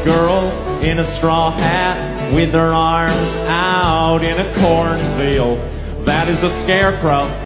girl in a straw hat with her arms out in a cornfield. That is a scarecrow.